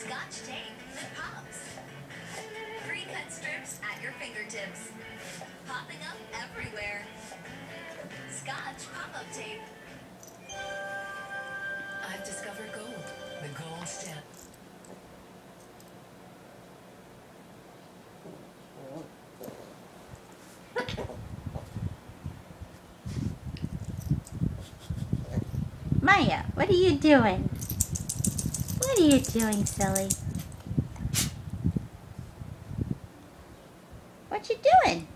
Scotch tape that pops. Pre-cut strips at your fingertips. Popping up everywhere. Scotch pop-up tape. I've discovered gold. The gold stamp. Maya, what are you doing? What are you doing, silly? What you doing?